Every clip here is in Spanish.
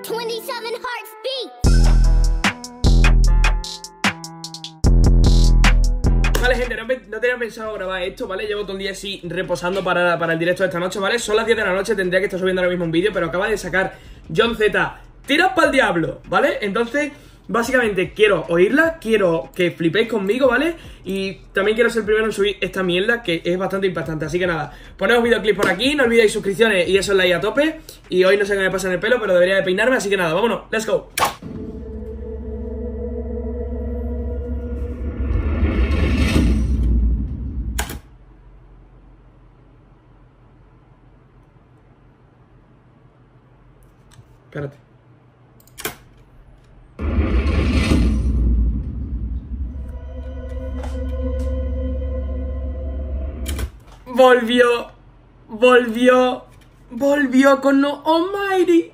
27 hearts beat. Vale, gente, no tenía pensado grabar esto, ¿vale? Llevo todo el día así reposando para el directo de esta noche, ¿vale? Son las 10 de la noche, tendría que estar subiendo ahora mismo un vídeo, pero acaba de sacar John Z tiras para el diablo, ¿vale? Entonces, básicamente quiero oírla, quiero que flipéis conmigo, ¿vale? Y también quiero ser el primero en subir esta mierda, que es bastante impactante. Así que nada, poneos videoclips por aquí, no olvidéis suscripciones y eso es like a tope. Y hoy no sé qué me pasa en el pelo, pero debería de peinarme, así que nada, vámonos, let's go. Espérate. Volvió con No Almighty.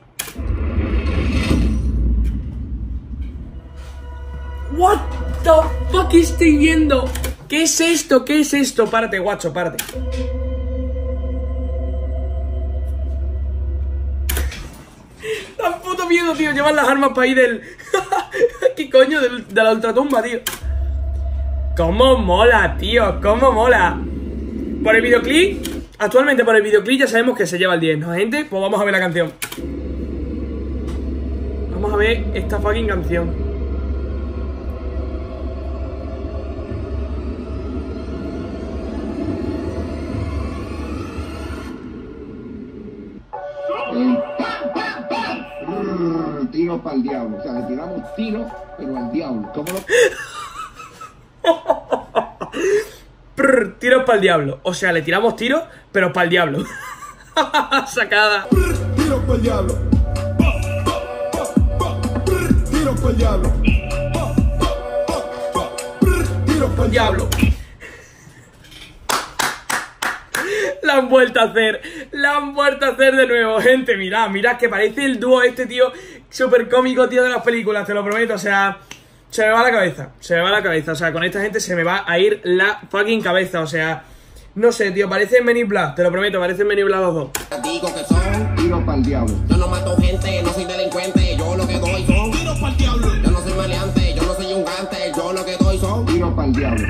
What the fuck estoy viendo? ¿Qué es esto? ¿Qué es esto? Párate, guacho, párate. Tan puto miedo, tío, llevar las armas para ahí del... ¿Qué coño? De la ultratumba, tío. ¿Cómo mola, tío? ¿Cómo mola? Por el videoclip, actualmente por el videoclip ya sabemos que se lleva el 10, ¿no, gente? Pues vamos a ver la canción. Vamos a ver esta fucking canción. Tiro para el diablo, o sea, le tiramos tiro, pero al diablo. ¿Cómo lo...? Tiros para el diablo. O sea, le tiramos tiros, pero para el diablo. Sacada. Tiro para el diablo. Tiro para el diablo. Tiro para el diablo. La han vuelto a hacer. La han vuelto a hacer de nuevo, gente. Mirad, mirad que parece el dúo este, tío. Súper cómico, tío, de las películas, te lo prometo. O sea, se me va la cabeza. Se me va la cabeza. O sea, con esta gente se me va a ir la fucking cabeza. O sea, no sé, tío. Parece Men in Black, te lo prometo. Parece Men in Black los dos. Digo que son Tiro para el diablo. Yo no mato gente, no soy delincuente. Yo lo que doy son tiros para el diablo. Yo no soy maleante, yo no soy un gante. Yo lo que doy son Tiro para el diablo.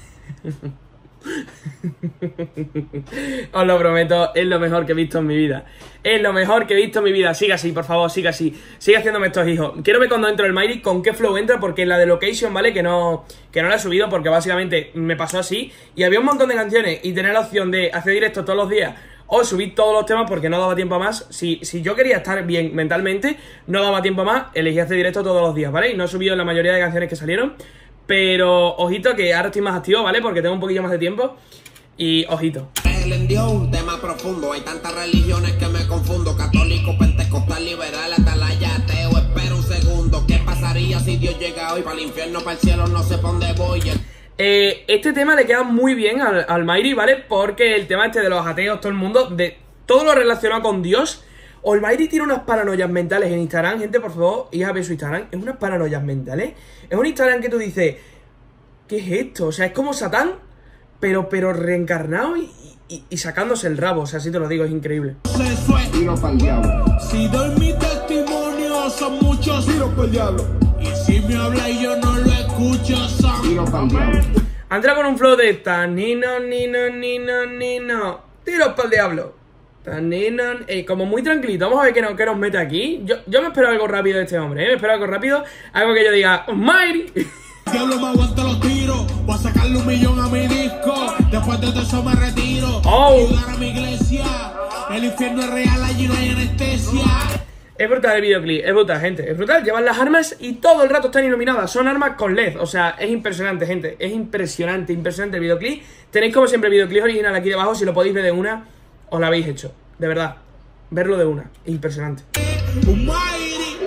Os lo prometo, es lo mejor que he visto en mi vida. Es lo mejor que he visto en mi vida. Siga así, por favor, siga así. Sigue haciéndome estos hijos. Quiero ver cuando entro el Mighty con qué flow entra, porque en la de Location, ¿vale? Que no la he subido porque básicamente me pasó así. Y había un montón de canciones y tener la opción de hacer directo todos los días o subir todos los temas porque no daba tiempo a más. Si yo quería estar bien mentalmente, no daba tiempo a más, elegí hacer directo todos los días, ¿vale? Y no he subido la mayoría de canciones que salieron. Pero ojito que ahora estoy más activo, ¿vale? Porque tengo un poquillo más de tiempo. Y ojito. el endió, un tema profundo. Hay tantas religiones que me confundo. Católico, pentecostal, liberal, atalaya, ateo. Espera un segundo. ¿Qué pasaría si Dios llega hoy? Para el infierno, para el cielo, no sé pa' dónde voy. Este tema le queda muy bien al Mighty, ¿vale? Porque el tema este de los ateos, todo el mundo, de todo lo relacionado con Dios. Almighty tiene unas paranoias mentales en Instagram. Gente, por favor, id a ver su Instagram. Es unas paranoias mentales. Es un Instagram que tú dices, ¿qué es esto? O sea, es como Satán, pero reencarnado y sacándose el rabo. O sea, así te lo digo, es increíble. Tiro para el diablo. Si doy mi testimonio, son muchos. Tiro para el diablo. Y si me habla y yo no lo escucho, son... Tiro para el diablo. Entra con un flow de tanino, nino. Tiros para el diablo. Como muy tranquilito. Vamos a ver qué nos mete aquí. Yo me espero algo rápido de este hombre, ¿eh? Me espero algo rápido. Algo que yo diga, Almighty. Diablo, me aguanto los tiros. Voy a sacarle 1 millón a mi disco. Después de todo eso me retiro. Ayudar a mi iglesia. El infierno es real, allí no hay anestesia. Es brutal el videoclip, es brutal, gente. Es brutal, llevan las armas y todo el rato están iluminadas. Son armas con LED, o sea, es impresionante, gente. Es impresionante el videoclip. Tenéis como siempre el videoclip original aquí debajo. Si lo podéis ver de una, os lo habéis hecho. De verdad, verlo de una, impresionante. Almighty.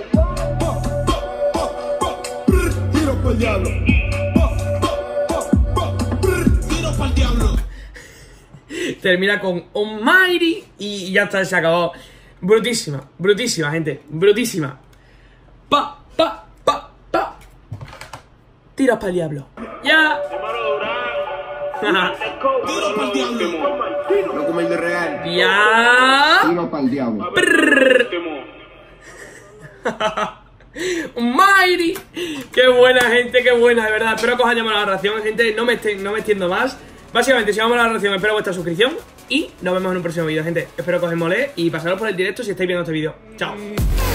Tiro para el diablo. Tiro para el diablo. Termina con Almighty y ya está, se acabó. Brutísima, gente, brutísima. Pa. Tiros para el diablo. Ya. Tiro para el diablo. No comer de real. Ya. Tiro para el diablo. ¡Un Mighty! ¡Qué buena, gente! ¡Qué buena! De verdad, espero que os haya molado la ración, gente. No me extiendo más. Básicamente, si os ha molado la ración, espero vuestra suscripción. Y nos vemos en un próximo vídeo, gente. Espero que os mole y pasaros por el directo si estáis viendo este vídeo. ¡Chao!